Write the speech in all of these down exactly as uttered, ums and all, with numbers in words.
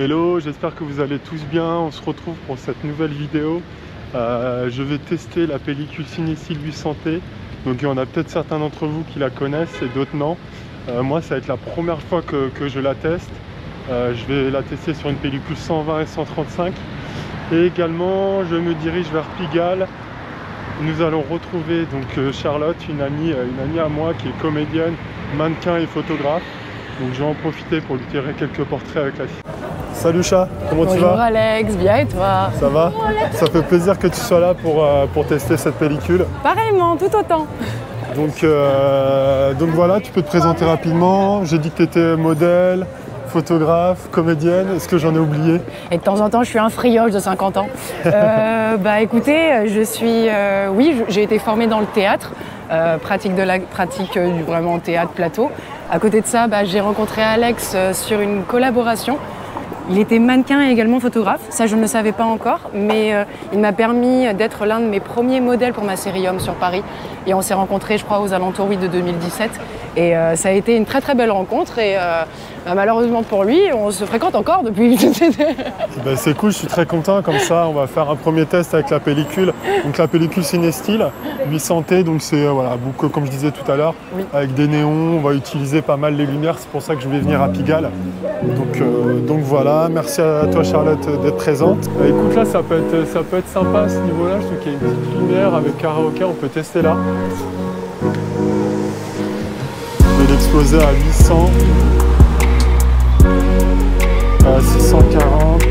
Hello, j'espère que vous allez tous bien. On se retrouve pour cette nouvelle vidéo. Euh, je vais tester la pellicule Cinestill huit cents T. Donc il y en a peut-être certains d'entre vous qui la connaissent et d'autres non. Euh, moi ça va être la première fois que, que je la teste. Euh, je vais la tester sur une pellicule cent vingt et cent trente-cinq. Et également je me dirige vers Pigalle. Nous allons retrouver donc Charlotte, une amie, une amie à moi qui est comédienne, mannequin et photographe. Donc je vais en profiter pour lui tirer quelques portraits avec la fille. Salut chat, comment Bonjour tu vas? Bonjour Alex, bien et toi? Ça va? Ça fait plaisir que tu sois là pour, euh, pour tester cette pellicule. Pareillement, tout autant. Donc, euh, donc voilà, tu peux te présenter rapidement. J'ai dit que tu étais modèle, photographe, comédienne. Est-ce que j'en ai oublié? Et de temps en temps, je suis un frioche de cinquante ans. euh, bah écoutez, je suis... Euh, oui, j'ai été formée dans le théâtre, euh, pratique, de la, pratique euh, du vraiment théâtre plateau. À côté de ça, bah, j'ai rencontré Alex euh, sur une collaboration. Il était mannequin et également photographe, ça je ne le savais pas encore, mais euh, il m'a permis d'être l'un de mes premiers modèles pour ma série Homme sur Paris. Et on s'est rencontrés, je crois, aux alentours oui, de deux mille dix-sept. Et euh, ça a été une très très belle rencontre et euh, bah, malheureusement pour lui, on se fréquente encore depuis. Ben, c'est cool, je suis très content. Comme ça, on va faire un premier test avec la pellicule. Donc la pellicule Cinestill huit cents T, donc c'est euh, voilà, comme je disais tout à l'heure, oui. Avec des néons, on va utiliser pas mal les lumières. C'est pour ça que je vais venir à Pigalle. Donc, euh, donc voilà, merci à toi Charlotte d'être présente. Euh, écoute là, ça peut être, ça peut être sympa à ce niveau-là. Je trouve qu'il y a une petite lumière avec karaoké, on peut tester là. Je vais l'exploser à huit cents, à six cent quarante.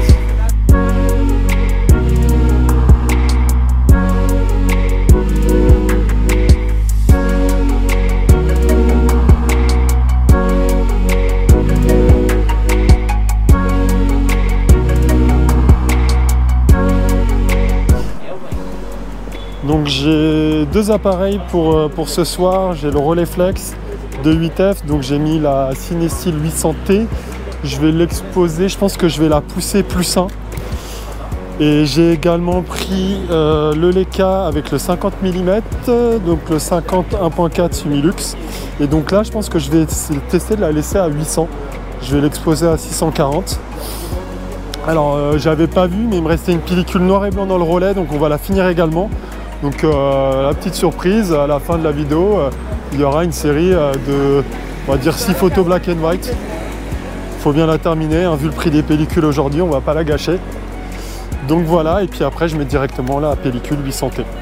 Donc j'ai deux appareils pour, pour ce soir. J'ai le Rolleiflex de huit F, donc j'ai mis la Cinestill huit cents T. Je vais l'exposer, je pense que je vais la pousser plus un. Et j'ai également pris euh, le Leica avec le cinquante millimètres, donc le cinquante un point quatre Sumilux. Et donc là, je pense que je vais tester de la laisser à huit cents. Je vais l'exposer à six cent quarante. Alors, euh, j'avais pas vu, mais il me restait une pellicule noir et blanc dans le relais, donc on va la finir également. Donc euh, la petite surprise, à la fin de la vidéo, euh, il y aura une série euh, de, on va dire, six photos black and white. Il faut bien la terminer, hein, vu le prix des pellicules aujourd'hui, on ne va pas la gâcher. Donc voilà, et puis après je mets directement la pellicule huit cents T.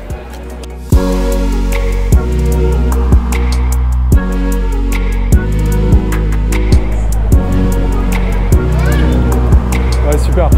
Ouais, super.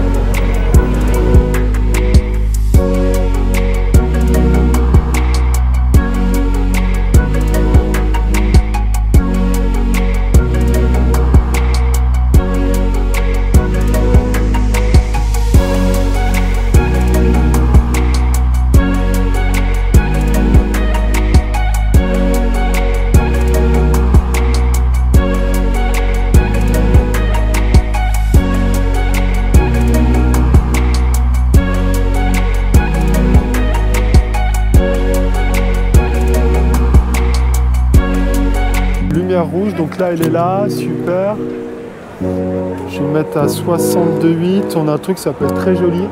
Rouge, donc là elle est là, super. Je vais mettre à soixante-deux virgule huit, on a un truc ça peut être très joli.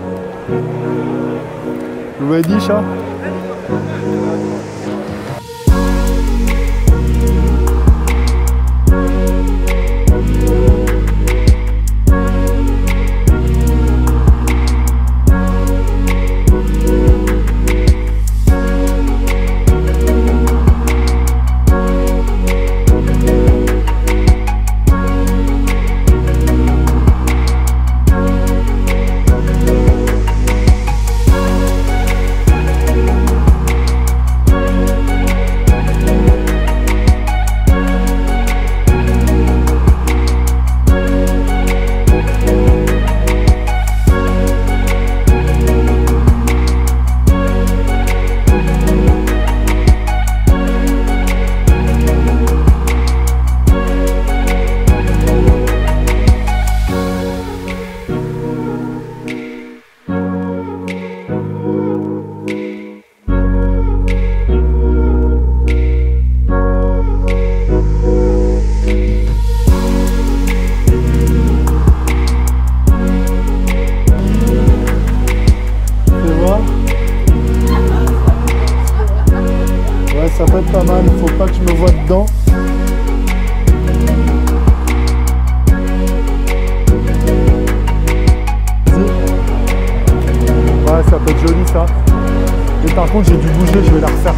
Ready chat? ça. Et par contre, j'ai dû bouger, je vais la refaire.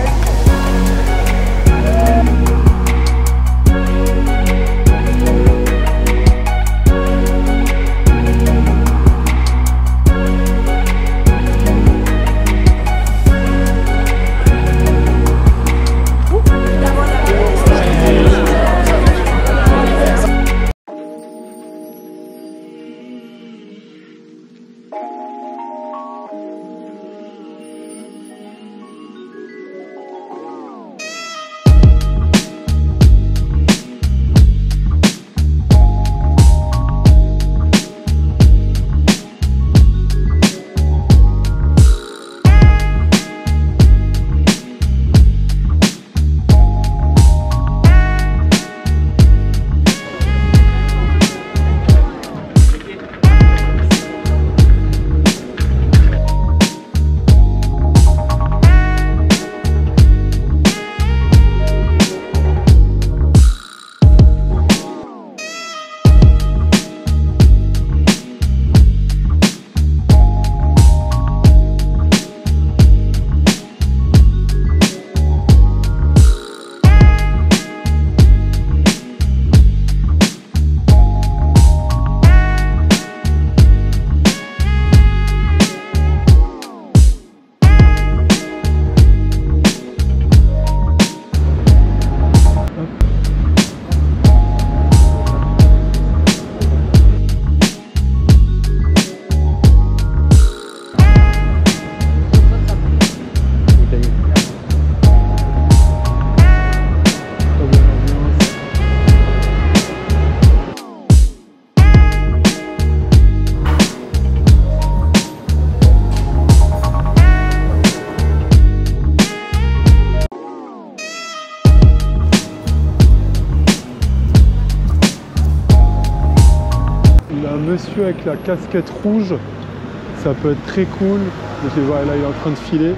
Monsieur avec la casquette rouge, ça peut être très cool. Je les vois là, il est en train de filer.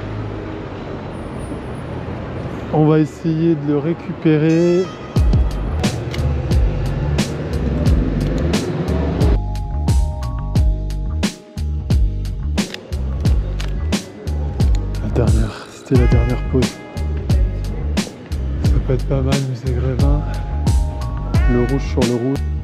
On va essayer de le récupérer. La dernière, c'était la dernière pause. Ça peut être pas mal, musée Grévin. Le rouge sur le rouge.